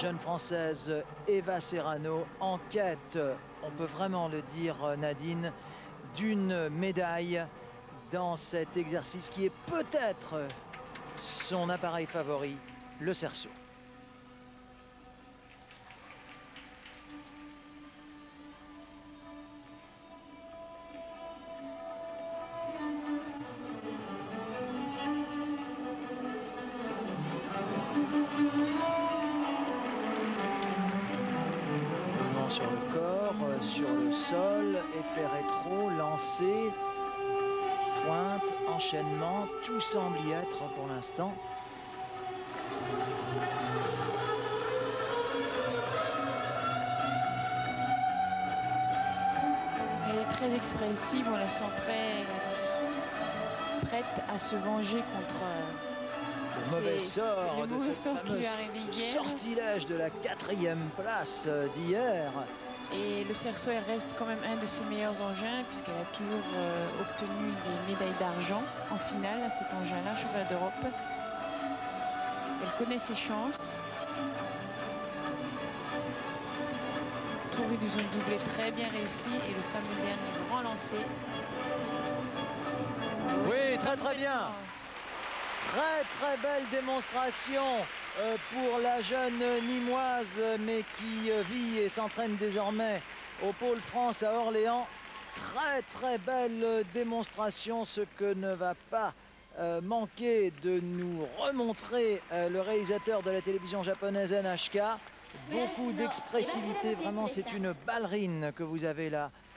jeune Française Eva Serrano en quête, on peut vraiment le dire Nadine, d'une médaille dans cet exercice qui est peut-être son appareil favori, le cerceau. Sur le corps, sur le sol, effet rétro, lancé, pointe, enchaînement, tout semble y être pour l'instant. Elle est très expressive, on la sent très prête à se venger contre le mauvais sort de cette fameuse sortilège de la 4e place d'hier. Et le cerceau reste quand même un de ses meilleurs engins puisqu'elle a toujours obtenu des médailles d'argent en finale à cet engin-là, championnat d'Europe. Elle connaît ses chances. Tour illusion doublée très bien réussi et le fameux dernier grand lancé. Oui, très très bien. Très belle démonstration pour la jeune Nîmoise, mais qui vit et s'entraîne désormais au Pôle France à Orléans. Très belle démonstration, ce que ne va pas manquer de nous remontrer le réalisateur de la télévision japonaise NHK. Beaucoup d'expressivité, vraiment c'est une ballerine que vous avez là